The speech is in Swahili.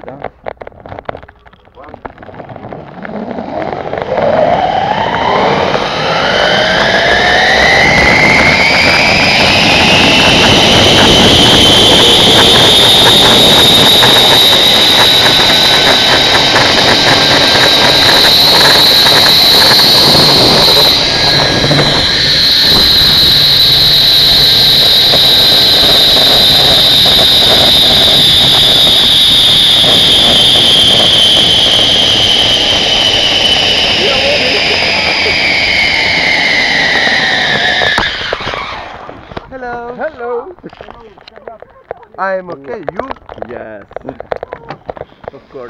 down. Hello. Hello. I'm okay. You? Yes. Of course.